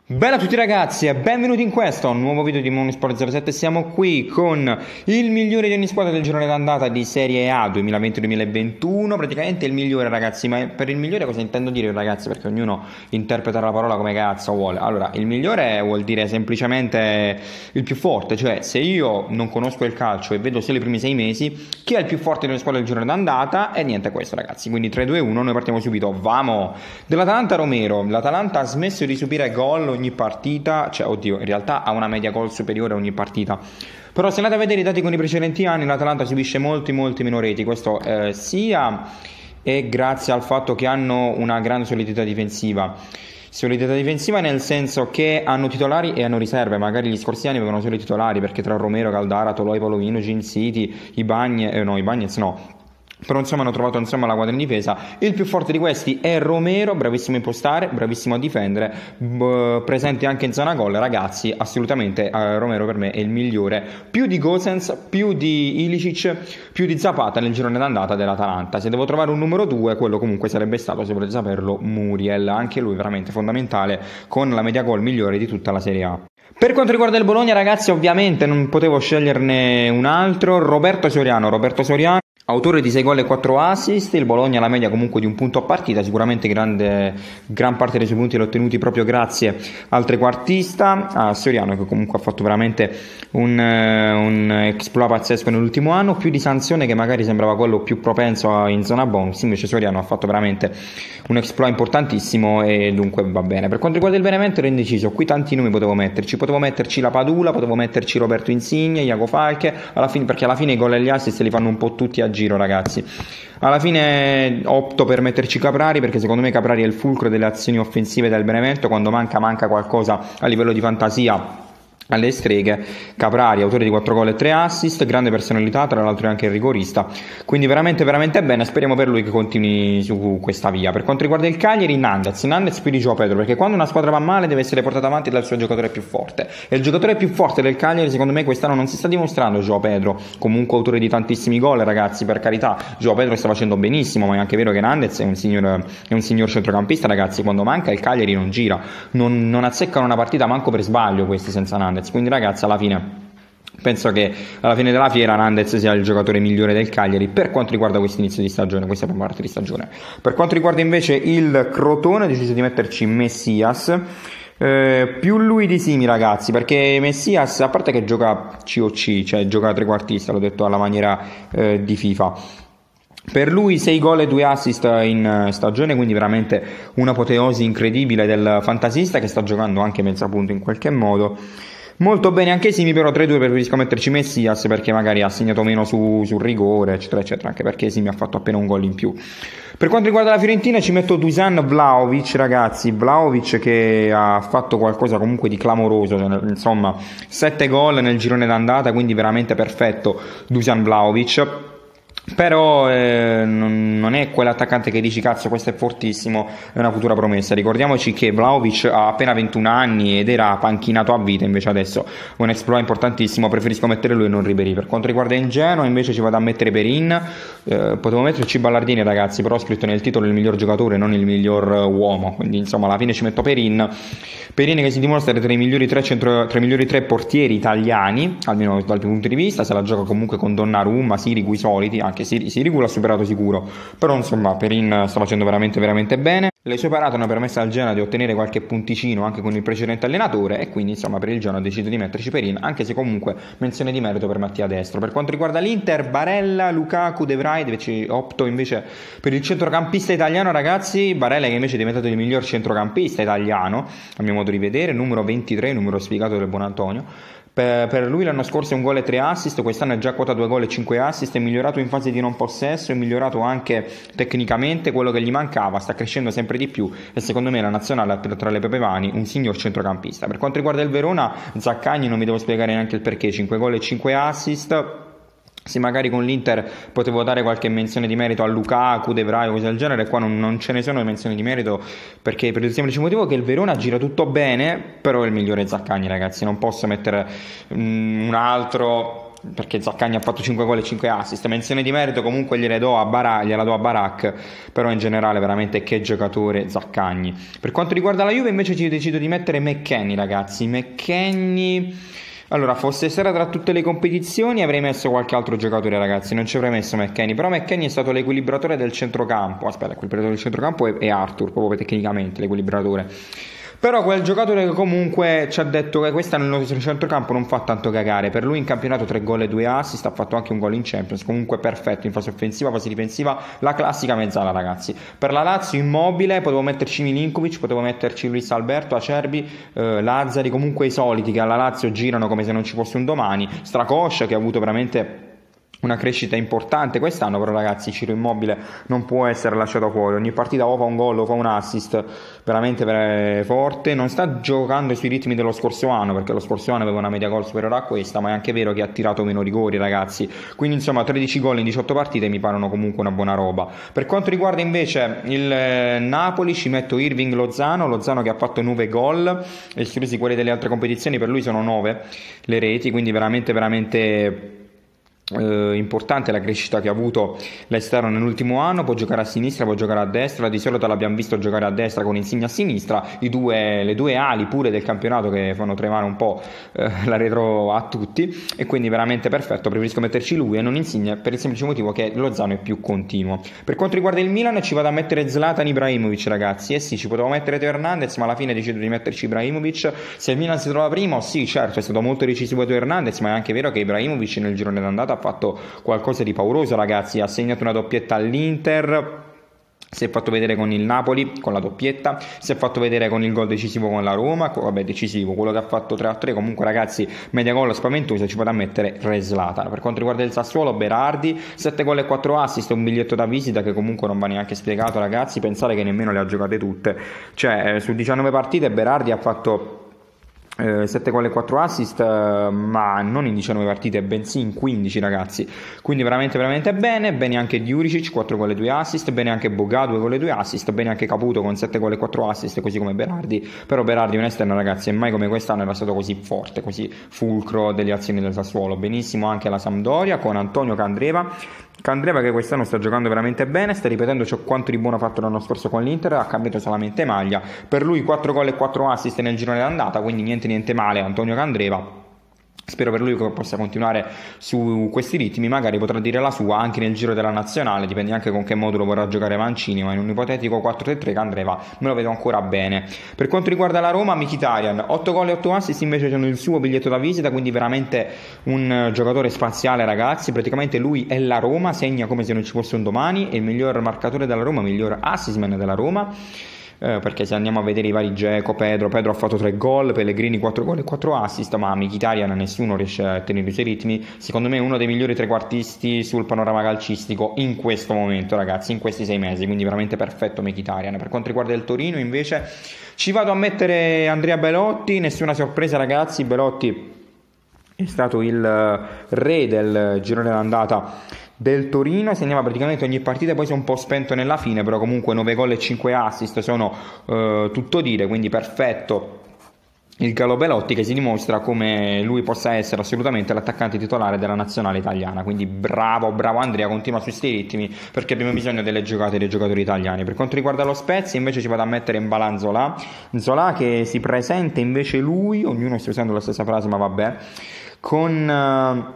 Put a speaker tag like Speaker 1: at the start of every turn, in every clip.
Speaker 1: Bella a tutti ragazzi e benvenuti in questo nuovo video di Monosport07. Siamo qui con il migliore di ogni squadra del girone d'andata di Serie A 2020-2021. Praticamente il migliore, ragazzi. Ma per il migliore cosa intendo dire, ragazzi? Perché ognuno interpreta la parola come cazzo vuole. Allora, il migliore vuol dire semplicemente il più forte. Cioè, se io non conosco il calcio e vedo solo i primi 6 mesi, chi è il più forte delle squadre del girone d'andata? E niente, questo, ragazzi. Quindi 3-2-1, noi partiamo subito. Vamo! Dell'Atalanta Romero. L'Atalanta ha smesso di subire gol ogni partita, cioè oddio, in realtà ha una media gol superiore ogni partita. Però se andate a vedere i dati con i precedenti anni, l'Atalanta subisce molti meno reti. Questo sia è grazie al fatto che hanno una grande solidità difensiva. Solidità difensiva nel senso che hanno titolari e hanno riserve. Magari gli scorsi anni avevano solo i titolari, perché tra Romero, Caldara, Toloi, Palovino, Ginsiti, Ibañez no. Però insomma hanno trovato la quadra in difesa. Il più forte di questi è Romero, bravissimo a impostare, bravissimo a difendere, presente anche in zona gol. Ragazzi, assolutamente Romero per me è il migliore, più di Gosens, più di Ilicic, più di Zapata nel girone d'andata dell'Atalanta. Se devo trovare un numero 2, quello comunque sarebbe stato, se volete saperlo, Muriel, anche lui veramente fondamentale, con la media gol migliore di tutta la Serie A. Per quanto riguarda il Bologna, ragazzi, ovviamente non potevo sceglierne un altro. Roberto Soriano, autore di 6 gol e 4 assist. Il Bologna ha la media comunque di un punto a partita, sicuramente gran parte dei suoi punti li ha ottenuti proprio grazie al trequartista, a Soriano, che comunque ha fatto veramente un exploit pazzesco nell'ultimo anno, più di Sanzione che magari sembrava quello più propenso in zona bonus, invece Soriano ha fatto veramente un exploit importantissimo e dunque va bene. Per quanto riguarda il Benevento ero indeciso, qui tanti nomi potevo metterci la Padula, potevo metterci Roberto Insigne, Iago Falche, perché alla fine i gol e gli assist li fanno un po' tutti a giro, ragazzi. Alla fine opto per metterci Caprari, perché secondo me Caprari è il fulcro delle azioni offensive del Benevento. Quando manca qualcosa a livello di fantasia alle streghe, Caprari, autore di 4 gol e 3 assist, grande personalità, tra l'altro è anche il rigorista, quindi veramente bene. Speriamo per lui che continui su questa via. Per quanto riguarda il Cagliari, Nandez più di João Pedro, perché quando una squadra va male deve essere portata avanti dal suo giocatore più forte, e il giocatore più forte del Cagliari secondo me quest'anno non si sta dimostrando João Pedro, comunque autore di tantissimi gol, ragazzi, per carità. João Pedro sta facendo benissimo, ma è anche vero che Nandez è un signor centrocampista, ragazzi. Quando manca il Cagliari non gira, non azzeccano una partita manco per sbaglio questi senza Nandez. Quindi ragazzi, alla fine penso che alla fine della fiera Nandez sia il giocatore migliore del Cagliari per quanto riguarda questo inizio di stagione, questa prima parte di stagione. Per quanto riguarda invece il Crotone, ho deciso di metterci Messias, più lui di Simi, ragazzi, perché Messias, a parte che gioca COC, cioè gioca trequartista, l'ho detto alla maniera di FIFA, per lui 6 gol e 2 assist in stagione, quindi veramente un'apoteosi incredibile del fantasista, che sta giocando anche mezza punto in qualche modo. Molto bene anche Simi, però 3-2 preferisco metterci Messias, perché magari ha segnato meno sul rigore, eccetera eccetera, anche perché Simi ha fatto appena un gol in più. Per quanto riguarda la Fiorentina ci metto Dusan Vlahovic, ragazzi. Vlahovic che ha fatto qualcosa comunque di clamoroso, cioè, insomma 7 gol nel girone d'andata, quindi veramente perfetto Dusan Vlahovic. Però non è quell'attaccante che dici cazzo questo è fortissimo, è una futura promessa. Ricordiamoci che Vlahovic ha appena 21 anni ed era panchinato a vita, invece adesso è un exploit importantissimo, preferisco mettere lui e non Ribéry. Per quanto riguarda il Genoa invece ci vado a mettere Perin, potevo metterci Ballardini, ragazzi, però ho scritto nel titolo il miglior giocatore, non il miglior uomo, quindi insomma alla fine ci metto Perin che si dimostra tra i migliori tre portieri italiani, almeno dal mio punto di vista. Se la gioca comunque con Donnarumma, Sirigu, i soliti, anche Sirigu l'ha superato sicuro, però insomma Perin sta facendo veramente bene. Le sue parate hanno permesso al Genoa di ottenere qualche punticino anche con il precedente allenatore, e quindi insomma per il Genoa ho deciso di metterci Perin, anche se comunque menzione di merito per Mattia Destro. Per quanto riguarda l'Inter, Barella, Lukaku, De Vrij, dove ci opto invece per il centrocampista italiano, ragazzi. Barella che invece è diventato il miglior centrocampista italiano a mio modo di vedere, numero 23, numero sfigato del buon Antonio. Per lui l'anno scorso è un gol e 3 assist, quest'anno è già quota 2 gol e 5 assist, è migliorato in fase di non possesso, è migliorato anche tecnicamente, quello che gli mancava, sta crescendo sempre di più, e secondo me la nazionale tra le pepe mani un signor centrocampista. Per quanto riguarda il Verona, Zaccagni non vi devo spiegare neanche il perché, 5 gol e 5 assist. Se magari con l'Inter potevo dare qualche menzione di merito a Lukaku, De Vrij o cose del genere, qua non ce ne sono menzioni di merito, perché per il semplice motivo che il Verona gira tutto bene, però il migliore è Zaccagni, ragazzi. Non posso mettere un altro perché Zaccagni ha fatto 5 gol e 5 assist. Menzione di merito comunque gliela do a Barak, però in generale veramente che giocatore Zaccagni. Per quanto riguarda la Juve invece ci decido di mettere McKennie, ragazzi. McKennie, allora, fosse sera tra tutte le competizioni avrei messo qualche altro giocatore, ragazzi, non ci avrei messo McKennie, però McKennie è stato l'equilibratore del centrocampo. Aspetta, l'equilibratore del centrocampo è Arthur, proprio tecnicamente l'equilibratore. Però quel giocatore che comunque ci ha detto che quest'anno il nostro centrocampo non fa tanto cagare. Per lui in campionato 3 gol e 2 assist, ha fatto anche un gol in Champions. Comunque perfetto in fase offensiva, fase difensiva, la classica mezzala, ragazzi. Per la Lazio Immobile, potevo metterci Milinkovic, potevo metterci Luis Alberto, Acerbi, Lazzari, comunque i soliti che alla Lazio girano come se non ci fosse un domani. Stracoscia che ha avuto veramente una crescita importante quest'anno, però ragazzi Ciro Immobile non può essere lasciato fuori. Ogni partita o fa un gol o fa un assist veramente forte. Non sta giocando sui ritmi dello scorso anno, perché lo scorso anno aveva una media gol superiore a questa, ma è anche vero che ha tirato meno rigori, ragazzi. Quindi insomma 13 gol in 18 partite mi parano comunque una buona roba. Per quanto riguarda invece il Napoli ci metto Irving Lozano che ha fatto 9 gol, esclusi quelli delle altre competizioni, per lui sono 9 le reti, quindi veramente importante la crescita che ha avuto l'esterno nell'ultimo anno. Può giocare a sinistra, può giocare a destra, di solito l'abbiamo visto giocare a destra con Insigne a sinistra, le due ali pure del campionato che fanno tremare un po' la retro a tutti, e quindi veramente perfetto. Preferisco metterci lui e non Insigne per il semplice motivo che Lozano è più continuo. Per quanto riguarda il Milan ci vado a mettere Zlatan Ibrahimovic, ragazzi. Sì, ci potevo mettere Teo Hernandez, ma alla fine decido di metterci Ibrahimovic. Se il Milan si trova primo, sì, certo, è stato molto decisivo Teo Hernandez, ma è anche vero che Ibrahimovic nel girone d'andata ha fatto qualcosa di pauroso, ragazzi. Ha segnato una doppietta all'Inter, si è fatto vedere con il Napoli con la doppietta, si è fatto vedere con il gol decisivo con la Roma, vabbè decisivo, quello che ha fatto 3-3, comunque ragazzi media gol spaventosa, ci vado a mettere Re Zlatan. Per quanto riguarda il Sassuolo, Berardi 7 gol e 4 assist, un biglietto da visita che comunque non va neanche spiegato, ragazzi. Pensate che nemmeno le ha giocate tutte, cioè su 19 partite Berardi ha fatto 7 gol e 4 assist, ma non in 19 partite, bensì in 15, ragazzi. Quindi veramente bene anche Djuricic, 4 gol e 2 assist, bene anche Boga, 2 gol e 2 assist, bene anche Caputo con 7 gol e 4 assist, così come Berardi. Però Berardi un esterno, ragazzi, e mai come quest'anno era stato così forte, così fulcro delle azioni del Sassuolo. Benissimo anche la Sampdoria con Antonio Candreva che quest'anno sta giocando veramente bene, sta ripetendo ciò quanto di buono fatto l'anno scorso con l'Inter, ha cambiato solamente maglia. Per lui 4 gol e 4 assist nel girone d'andata, quindi niente male Antonio Candreva. Spero per lui che possa continuare su questi ritmi, magari potrà dire la sua anche nel giro della nazionale, dipende anche con che modulo vorrà giocare Mancini, ma in un ipotetico 4-3-3 Candreva me lo vedo ancora bene. Per quanto riguarda la Roma, Mkhitaryan 8 gol e 8 assist invece sono il suo biglietto da visita, quindi veramente un giocatore spaziale, ragazzi. Praticamente lui è la Roma, segna come se non ci fosse un domani, è il miglior marcatore della Roma, miglior assistman della Roma. Perché se andiamo a vedere i vari Dzeko, Pedro ha fatto 3 gol, Pellegrini 4 gol e 4 assist, ma Mkhitaryan nessuno riesce a tenere i suoi ritmi. Secondo me è uno dei migliori trequartisti sul panorama calcistico in questo momento, ragazzi, in questi 6 mesi, quindi veramente perfetto Mkhitaryan. Per quanto riguarda il Torino invece ci vado a mettere Andrea Belotti, nessuna sorpresa, ragazzi. Belotti è stato il re del girone d'andata del Torino, segnava praticamente ogni partita, poi si è un po' spento nella fine, però comunque 9 gol e 5 assist sono tutto dire, quindi perfetto il Gallo Belotti, che si dimostra come lui possa essere assolutamente l'attaccante titolare della nazionale italiana. Quindi bravo Andrea, continua su questi ritmi perché abbiamo bisogno delle giocate dei giocatori italiani. Per quanto riguarda lo Spezia invece ci vado a mettere in Balan Zola che si presenta invece lui, ognuno sta usando la stessa frase ma vabbè, con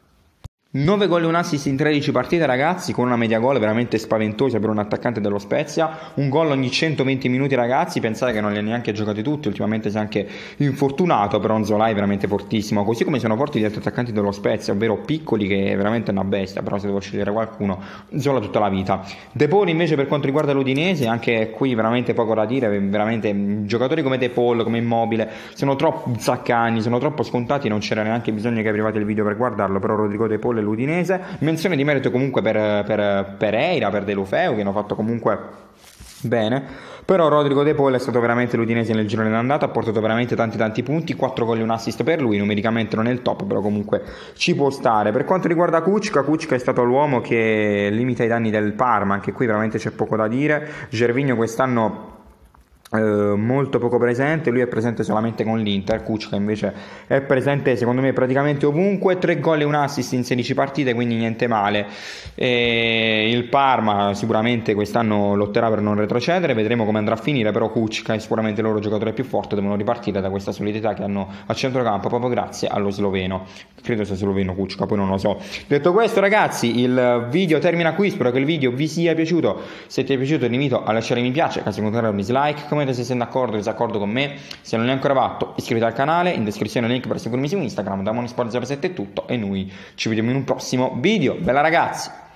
Speaker 1: 9 gol e un assist in 13 partite, ragazzi, con una media gol veramente spaventosa per un attaccante dello Spezia. Un gol ogni 120 minuti, ragazzi. Pensate che non li ha neanche giocati tutti, ultimamente si è anche infortunato, però Nzola è veramente fortissimo, così come sono forti gli altri attaccanti dello Spezia, ovvero Piccoli, che è veramente una bestia, però se devo scegliere qualcuno, Nzola tutta la vita. De Paul invece per quanto riguarda l'Udinese, anche qui veramente poco da dire, veramente giocatori come De Paul, come Immobile, sono troppo zaccani, sono troppo scontati, non c'era neanche bisogno che aprivate il video per guardarlo, però Rodrigo De Paul l'Udinese. Menzione di merito comunque per Pereira, per De Lufeu, che hanno fatto comunque bene, però Rodrigo De Paul è stato veramente l'Udinese nel girone d'andata, ha portato veramente tanti punti, 4 gol e un assist per lui, numericamente non è il top, però comunque ci può stare. Per quanto riguarda Kučka è stato l'uomo che limita i danni del Parma, anche qui veramente c'è poco da dire. Gervinho quest'anno molto poco presente. Lui è presente solamente con l'Inter. Kuczka invece è presente secondo me praticamente ovunque, 3 gol e un assist in 16 partite, quindi niente male. Il Parma sicuramente quest'anno lotterà per non retrocedere, vedremo come andrà a finire, però Kuczka è sicuramente il loro giocatore più forte, devono ripartire da questa solidità che hanno a centrocampo proprio grazie allo sloveno, credo sia sloveno Kuczka, poi non lo so. Detto questo ragazzi, il video termina qui, spero che il video vi sia piaciuto. Se ti è piaciuto ti invito a lasciare mi piace, caso contrario un dislike, commenta se sei d'accordo o disaccordo con me. Se non l'hai ancora fatto iscriviti al canale, in descrizione il link per seguirmi su Instagram. Da Monisport07 è tutto e noi ci vediamo in un prossimo video. Bella ragazzi!